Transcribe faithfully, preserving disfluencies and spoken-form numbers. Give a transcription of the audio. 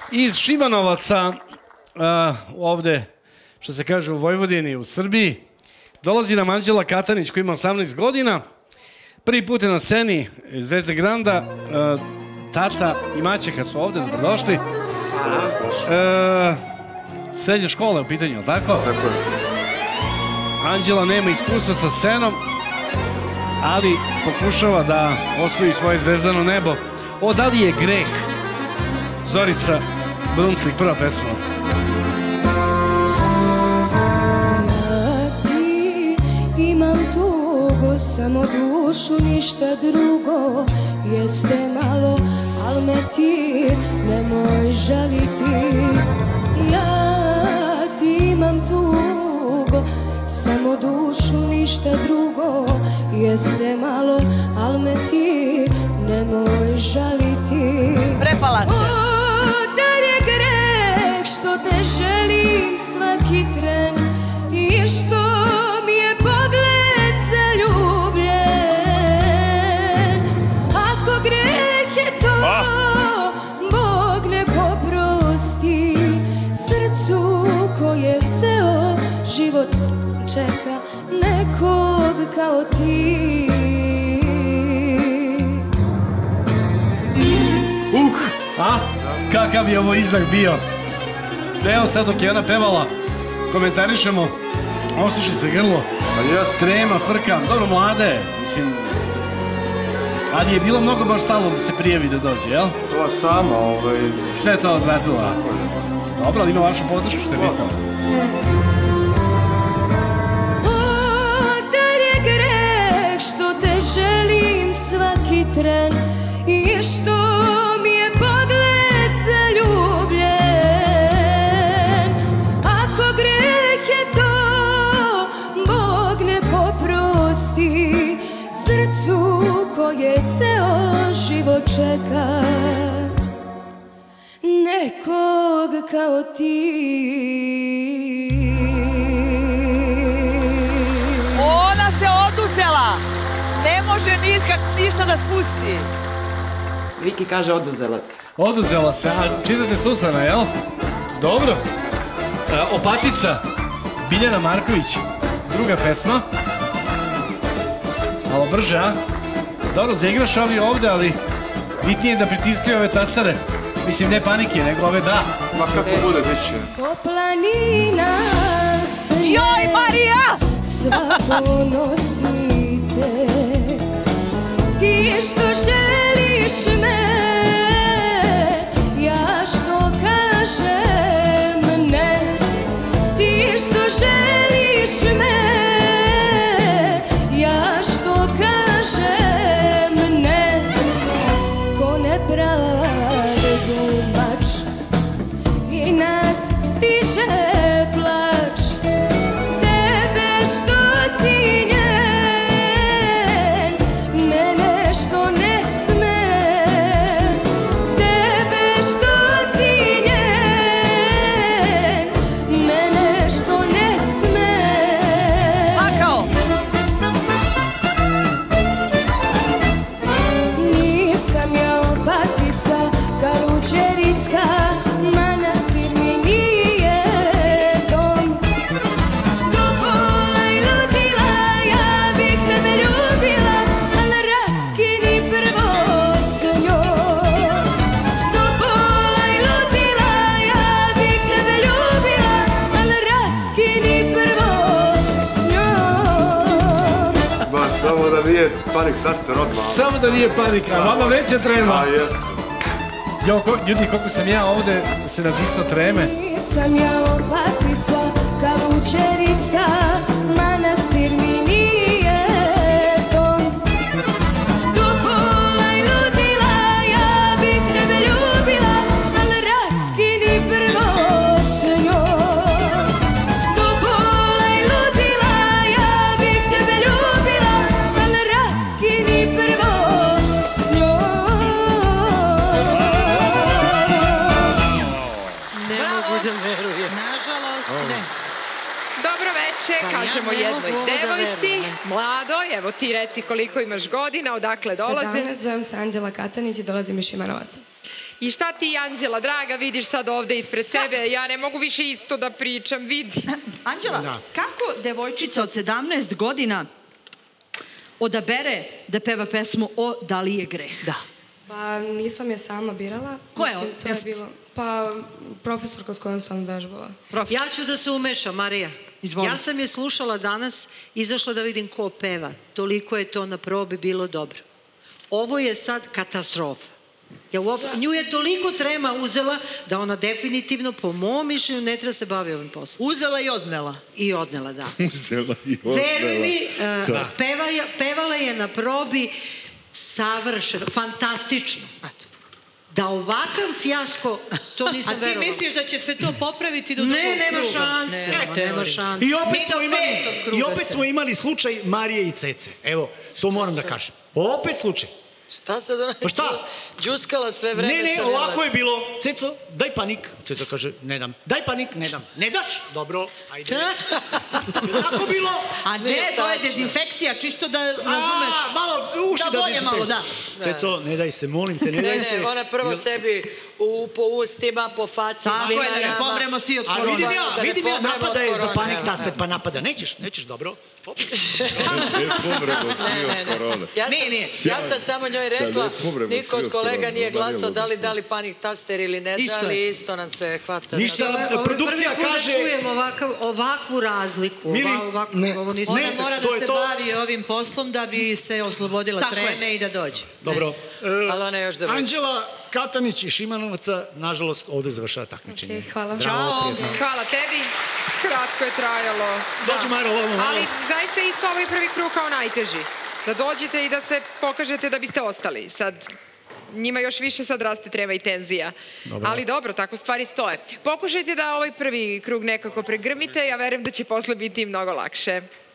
iz Šibanovaca, ovde, što se kaže, u Vojvodini, u Srbiji. Dolazi nam Anđela Katanić, koja ima osamnaest godina. Prvi put je na sceni Zvezde Granda. Tata i maćeha su ovde, dobrodošli. Srednje škole u pitanju, ali tako? Tako je. Anđela nema iskustva sa scenom, ali pokušava da osvoji svoje zvezdano nebo. O, da li je greh? Zorica Brunslik, prva pesma. Ja ti imam tugo, samo dušu, ništa drugo. Jeste malo, al me ti nemoj žaliti. Ja ti imam tugo, samo dušu, ništa drugo. Jeste malo, al me ti nemoj žaliti. Prepala se. O, da li je greh što te želim svaki tren i što mi je pogled zaljubljen? Ako greh je to, Bog nek oprosti srcu koje ceo život čeka nekog kao ti. Uh, a? Kakav je ovo izdah bio? Evo sad dok je ona pevala, komentarišemo, osuši se grlo, trema, frkam, dobro, mlade, mislim, ali je bilo mnogo baš stalo da se prijavi da dođe, jel? To sama, ovaj... Sve to odradila. Dobro, ali ima vašu podršku, što je bitno. Što te želim svaki tren i što mi je pogled zaljubljen. Ako greh je to, Bog nek oprosti srcu koje ceo život čeka nekog kao ti. Ona se oduzela. Ne može nikak ništa da spusti. Viki kaže oduzela se. Oduzela se, a čitate Susana, jel? Dobro. Opatica, Biljana Marković, druga pesma. Malo brže, a? Dobro, zaigraš ovi ovde, ali bitnije je da pritiskaju ove tastare. Mislim, ne panike, nego ove da. Ma kako bude, bit će. Ko planina se ne... Joj, Marija! Sva ponosite. Ti što želiš me, ja što kažem ne. Ti što želiš me, ja što kažem ne. Ko nepravdu mač i nas stiže plač. Tebe što si njen, mene što ne smem. Tebe što si njen, mene što ne smem. Pakao! Nisam ja opatica, karuđerica, manastir mi nije dom. Do pola i ludila, ja bih tebe ljubila, al raskini prvo s njom. Do pola i ludila, ja bih tebe ljubila, al raskini prvo s njom. Ma, samo da nije panik taster odmah. Samo da nije panika, a vama veća trema. A, jeste. Jo, ljudi, koliko sam ja ovde se nadisao treme. Nisam ja opatica, kalučerica, manastir mi nije dom. Do pola i ludila, ja bih tebe ljubila, al raskini prvo s njom. Do pola i ludila, ja bih tebe ljubila, al raskini prvo s njom. Ne mogu da verujem. Nažalost, ne. Dobro veče, kažemo jednoj devojci, mladoj, evo ti reci koliko imaš godina, odakle dolaze? sedamnaest, zovem se Anđela Katanić i dolazim iz Šimanovaca. I šta ti, Anđela, draga, vidiš sad ovde ispred sebe? Ja ne mogu više isto da pričam, vidi. Anđela, kako devojčica od sedamnaest godina odabere da peva pesmu o Da li je greh? Da. Pa nisam je sama birala. Ko je on? To je bilo, pa profesorka s kojom sam vežbala. Ja ću da se umešam, Marija. Izvoli. Ja sam je slušala danas, izašla da vidim ko peva. Toliko je to na probi bilo dobro. Ovo je sad katastrofa. Ja uop- nju je toliko trema uzela da ona definitivno, po mom mišljenju, ne treba se bavi ovim poslom. Uzela i odnela. I odnela, da. Uzela i odnela. Veruj mi, uh, peva je, pevala je na probi savršeno, fantastično. Da ovakav fijasko, to nisam verovala. A ti misliš da će se to popraviti do drugog kruga? Ne, nema šanse. Nema šanse. I opet smo imali, i opet smo imali slučaj Marije i Cece. Evo, to moram da kažem. Opet slučaj. Šta sad ona Pa šta? džuskala sve vreme? Ne, ne, sa ovako je bilo. Ceco, daj panik. Ceco kaže, ne dam. Daj panik, ne dam. Ne daš? Dobro, ajde. Je tako bilo? A ne, to je dezinfekcija, čisto da razumeš. A, malo uši da Da bolje malo, da. Ceco, ne daj se, molim te, ne Ne, daj se. ne, ona prvo sebi u, po ustima, po faci, Tako svima je, da ne nama. pobremo svi od A korona. vidim ja, Da ne vidim ja, pobremo napada od je za korone, panik evo. taster, pa napada. Nećeš, nećeš, dobro. Op. Ne, ne, ne. Ja sam, Ne, ne. ja sam samo njoj rekla, Da ne pobremo niko svi od od kolega korone, nije da ne glasao da li odnosno. da li panik taster ili ne da, Isto ali je. isto nam se hvata. Ništa, Ovo je produkcija prvi put kaže... da čujem ovakav, ovakvu razliku. Mili, Ova, ovakvu, ne, ovo nisam ne, nikad Mora to da je se to. bavi ovim poslom da bi se oslobodila Tako je. treme i da dođe. Dobro. E, Ali ona još da već. Anđela Katanić i Šimanovaca, nažalost, ovde završava takmičenje. Ok, hvala. Bravo, prijatno. Hvala tebi. Kratko je trajalo. Dođi, Majro, ovo malo. Ali zaista je ispao ovaj prvi krug kao najteži. Da dođete i da se pokažete da biste ostali. Sad, njima još više sad raste trema i tenzija. Ali dobro, tako stvari stoje. Pokušajte da ovaj prvi krug nekako pregrmite, ja verujem da će posle biti mnogo lakše.